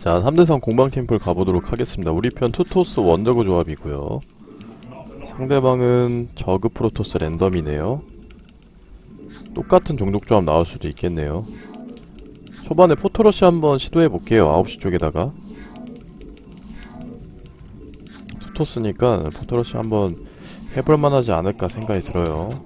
자, 3대3 공방템플 가보도록 하겠습니다. 우리 편 투토스 원저그 조합이고요. 상대방은 저그 프로토스 랜덤이네요. 똑같은 종족 조합 나올 수도 있겠네요. 초반에 포토러시 한번 시도해볼게요. 9시 쪽에다가 투토스니까 포토러시 한번 해볼만하지 않을까 생각이 들어요.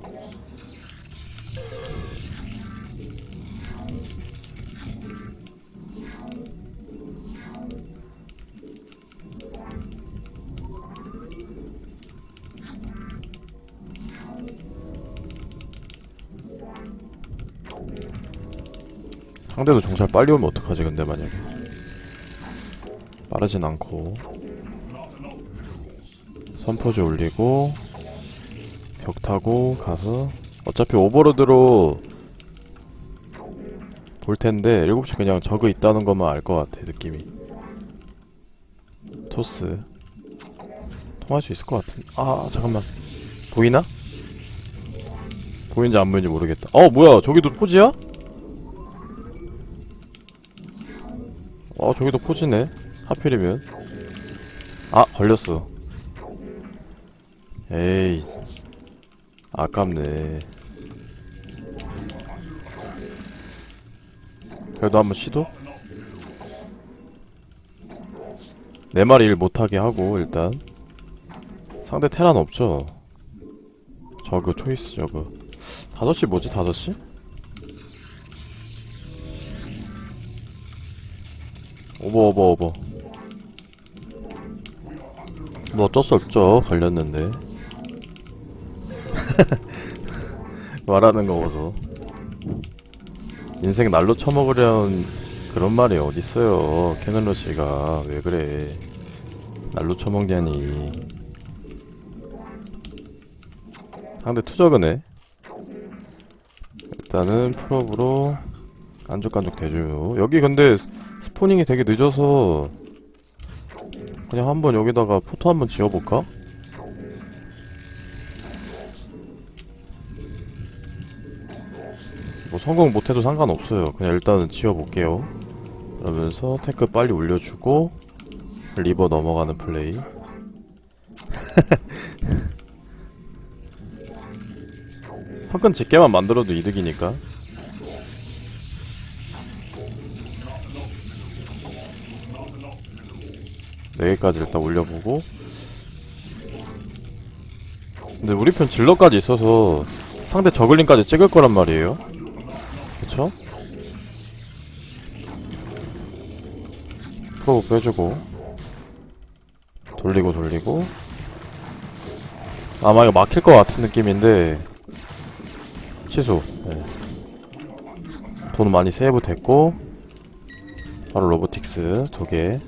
상대도 정찰 빨리 오면 어떡하지 근데 만약에 빠르진 않고 선포즈 올리고 벽 타고 가서 어차피 오버로드로 볼텐데 7시 그냥 저그 있다는 것만 알 것 같아 느낌이. 토스 통할 수 있을 것 같은. 아 잠깐만 보이나? 보이는지 안 보이는지 모르겠다. 뭐야 저기도 포지야? 저기도 포지네. 하필이면. 걸렸어. 에이 아깝네. 그래도 한번 시도? 내 말이 일 못하게 하고 일단 상대 테란 없죠? 저그 초이스 저그 5시 뭐지 5시? 오버 뭐 어쩔 수 없죠. 걸렸는데 말하는 거 보소. 인생 날로 쳐먹으려는 그런 말이 어딨어요. 캐널러시가 왜 그래. 날로 쳐먹냐니. 상대 투저그네. 일단은 풀업으로 깐죽깐죽 대줘요. 여기 근데 스포닝이 되게 늦어서 그냥 한번 여기다가 포토 한번 지어볼까? 뭐 성공 못해도 상관없어요. 그냥 일단은 지어볼게요. 그러면서 테크 빨리 올려주고 리버 넘어가는 플레이. 성근 집게만 만들어도 이득이니까. 여기까지 일단 올려보고. 근데 우리 편 질러까지 있어서 상대 저글링까지 찍을 거란 말이에요. 그쵸? 프로브 빼주고 돌리고 아마 이거 막힐 것 같은 느낌인데 취소. 네. 돈 많이 세이브 됐고 바로 로보틱스 2개.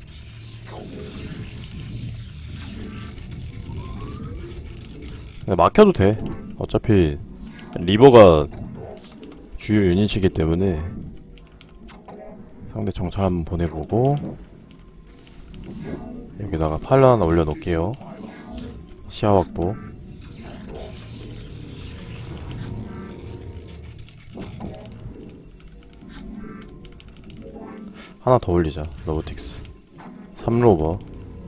막혀도 돼. 어차피 리버가 주요 유닛이기 때문에. 상대 정찰 한번 보내보고 여기다가 파일럿 하나 올려놓을게요. 시야 확보. 하나 더 올리자. 로보틱스 3로버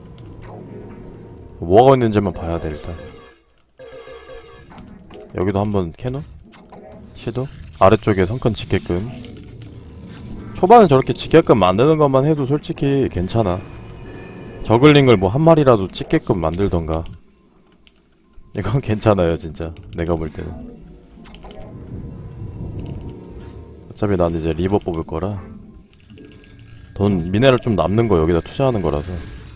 뭐가 있는지만 봐야돼 일단. 여기도 한번 캐논? 시도? 아래쪽에 성큰 짓게끔. 초반에 저렇게 짓게끔 만드는 것만 해도 솔직히 괜찮아. 저글링을 뭐 한 마리라도 찍게끔 만들던가. 이건 괜찮아요 진짜 내가 볼 때는. 어차피 난 이제 리버 뽑을 거라 돈 미네랄 좀 남는 거 여기다 투자하는 거라서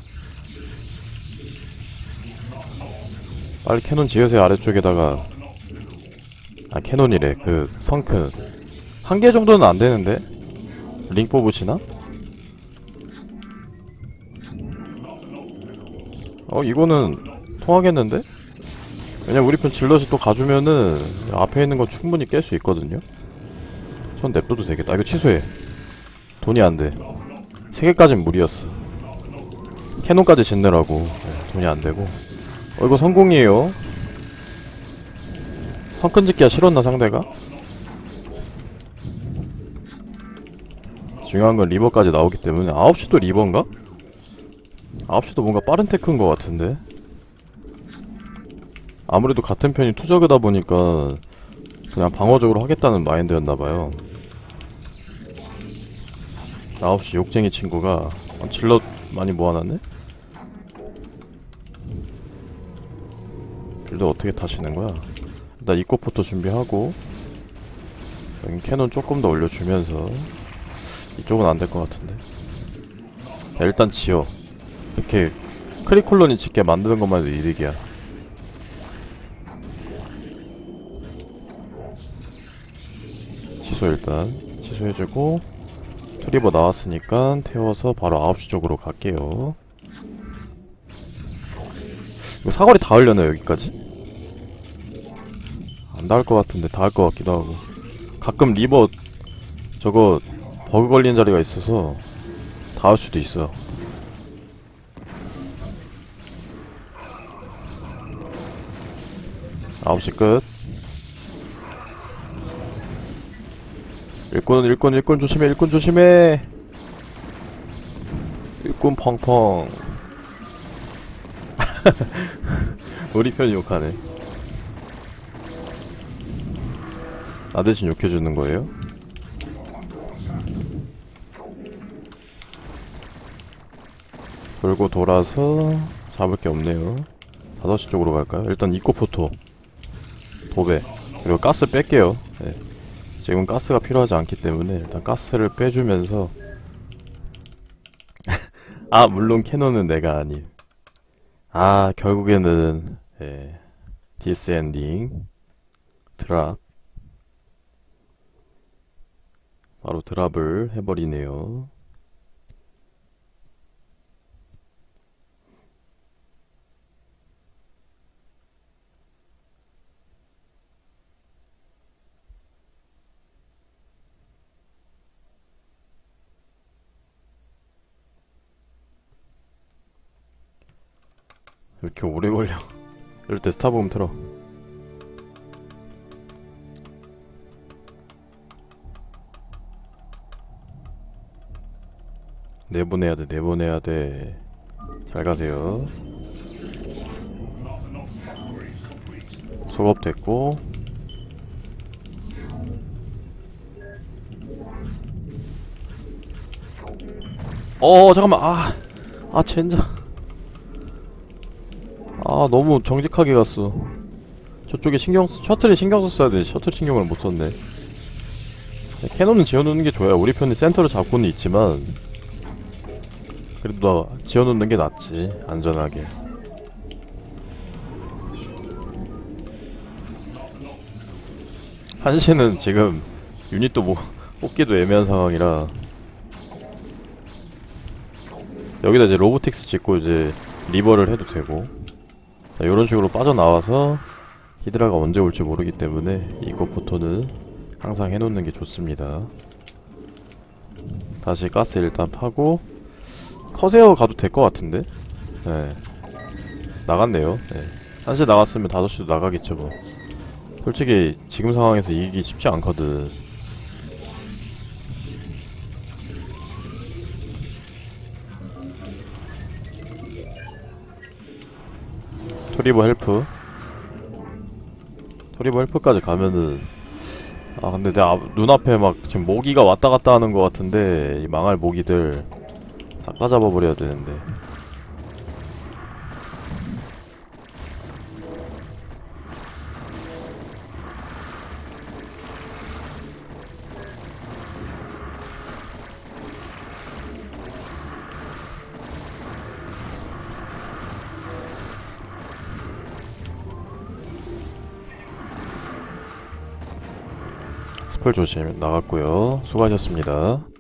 빨리 캐논 지으세요. 아래쪽에다가. 캐논이래. 그 성큰 한 개 정도는 안 되는데 링 뽑으시나? 이거는 통하겠는데? 왜냐면 우리 편 질럿이 또 가주면은 앞에 있는 거 충분히 깰 수 있거든요. 전 냅둬도 되겠다. 이거 취소해. 돈이 안 돼. 3개까진 무리였어. 캐논까지 짓느라고 돈이 안 되고. 이거 성공이에요. 성큰 짓기가 싫었나 상대가? 중요한 건 리버까지 나오기 때문에. 9시도 리버인가? 9시도 뭔가 빠른 테크인 것 같은데. 아무래도 같은 편이 투저그다 보니까 그냥 방어적으로 하겠다는 마인드였나봐요. 9시 욕쟁이 친구가 질럿 많이 모아놨네? 빌드 어떻게 타시는 거야? 일단 입고포터 준비하고, 여긴 캐논 조금 더 올려주면서. 이쪽은 안 될 것 같은데. 야, 일단 지어. 이렇게 크리콜론이 짓게 만드는 것만 해도 이득이야. 취소 일단 취소해주고, 트리버 나왔으니까 태워서 바로 9시 쪽으로 갈게요. 이거 사거리 닿으려나 여기까지? 안 닿을 것 같은데 닿을 것 같기도 하고. 가끔 리버 저거 버그 걸리는 자리가 있어서 닿을 수도 있어. 아홉 시 끝. 일꾼 조심해. 일꾼 조심해. 일꾼 펑펑. 우리 편 욕하네. 나 대신 욕해주는 거예요? 돌고 돌아서 잡을 게 없네요. 5시 쪽으로 갈까요? 일단 입고포토 도배, 그리고 가스 뺄게요. 네. 지금 가스가 필요하지 않기 때문에 일단 가스를 빼주면서 아, 물론 캐논은 내가 아님. 아, 결국에는 디스엔딩 드랍. 바로 드랍을 해버리네요. 왜 이렇게 오래 걸려? 이럴 때 스타벅음 틀어. 내보내야 돼, 내보내야 돼. 잘 가세요. 소급 됐고. 잠깐만. 젠장. 너무 정직하게 갔어. 저쪽에 셔틀에 신경 썼어야 돼. 셔틀 신경을 못 썼네. 캐논은 지어놓는 게 좋아요. 우리 편이 센터를 잡고는 있지만 그래도 지어놓는 게 낫지, 안전하게. 한시는 지금 유닛도 뭐 뽑기도 애매한 상황이라 여기다 이제 로보틱스 짓고 이제 리버를 해도 되고. 자, 요런 식으로 빠져나와서 히드라가 언제 올지 모르기 때문에 이거 포토는 항상 해놓는 게 좋습니다. 다시 가스 일단 파고 커세어 가도 될 것 같은데? 네. 나갔네요. 네. 1시 나갔으면 5시도 나가겠죠 뭐. 솔직히 지금 상황에서 이기기 쉽지 않거든. 토리버 헬프. 토리버 헬프까지 가면은 근데 내 눈앞에 막 지금 모기가 왔다갔다 하는 것 같은데 이 망할 모기들 싹 다 잡아버려야 되는데. 스펄 조심. 나갔고요. 수고하셨습니다.